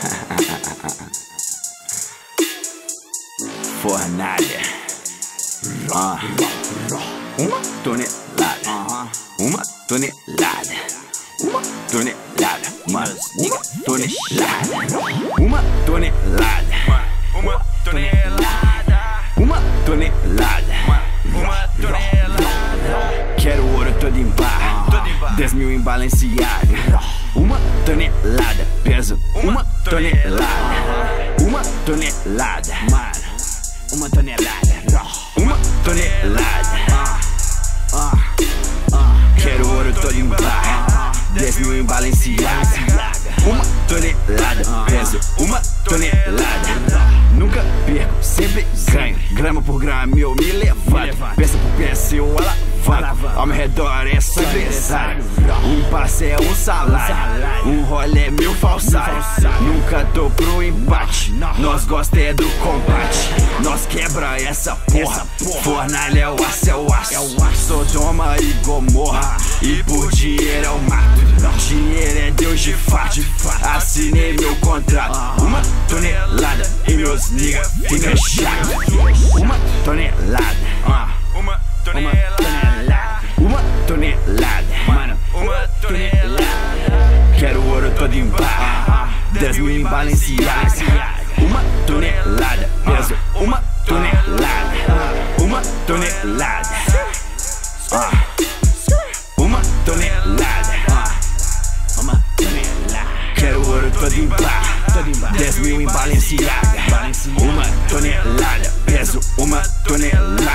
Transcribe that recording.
Fornalha. Uma tonelada. Uma tonelada. Uma tonelada. Mano, uma tonelada. Uma tonelada. Uma tonelada. Uma tonelada. Uma tonelada. Quero ouro todo em barra. 10 mil em Balenciaga. Uma tonelada. Peso uma tonelada. Uma tonelada. Mano, uma tonelada. Uma tonelada. Quero ouro todo em barra. 10 mil em Balenciaga. Uma tonelada. Peso uma tonelada. Nunca perco, sempre ganho. Grama por grama eu me levanto. Peça por peça eu alavanco. Ao meu redor é só empresário. Um passe é um salário. Um rolê é meu falsário. Nunca tô pro empate. Nós gosta é do combate. Nós quebra essa porra. Fornalha é o aço, é o aço. Sodoma e Gomorra. E por dinheiro eu mato. Dinheiro é Deus de fato. Assinei meu contrato. Uma tonelada e meus nigga fica chato. Uma tonelada. Uma tonelada. Uma tonelada. Mano, Uma tonelada. quero ouro todo em barra. 10 mil em Balenciaga. Uma tonelada. Peso uma tonelada. Uma tonelada. Uma tonelada. Uma tonelada. Quero ouro todo em barra. 10 mil em Balenciaga. Uma tonelada. Peso uma tonelada.